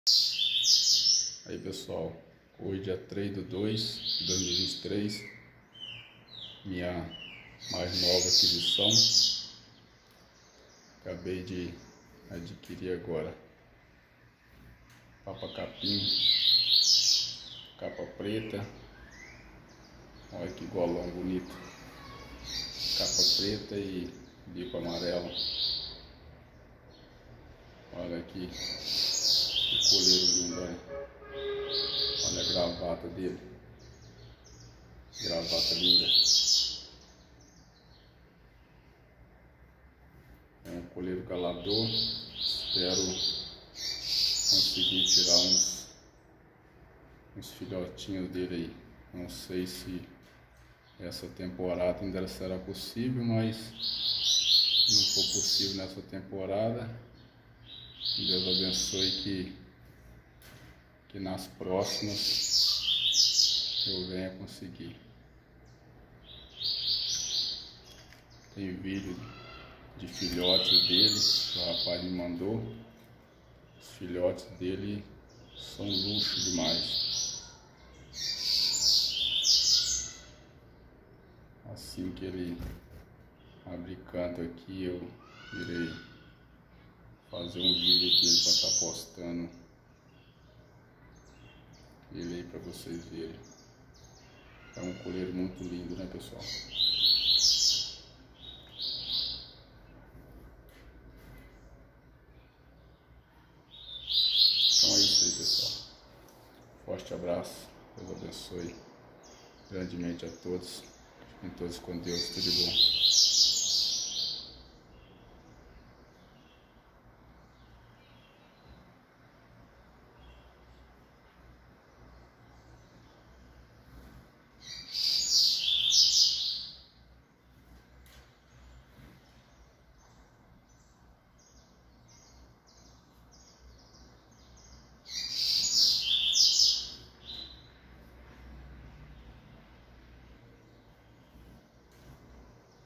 Aí pessoal, hoje dia 3/2/2023, minha mais nova aquisição. Acabei de adquirir agora papa capim, capa preta. Olha que golão bonito, capa preta e bico amarelo. Olha aqui que coleiro lindo, olha. Olha a gravata dele, gravata linda. É um coleiro calador. Espero conseguir tirar uns filhotinhos dele aí. Não sei se essa temporada ainda será possível, mas se não for possível nessa temporada, Deus abençoe que nas próximas eu venha conseguir. Tem vídeo de filhotes dele que o rapaz me mandou. Os filhotes dele são luxo demais. Assim que ele abrir canto aqui, eu irei fazer um vídeo aqui para estar postando ele aí para vocês verem. É um coleiro muito lindo, né, pessoal? Então é isso aí, pessoal. Forte abraço, Deus abençoe grandemente a todos. Fiquem todos com Deus, tudo de bom.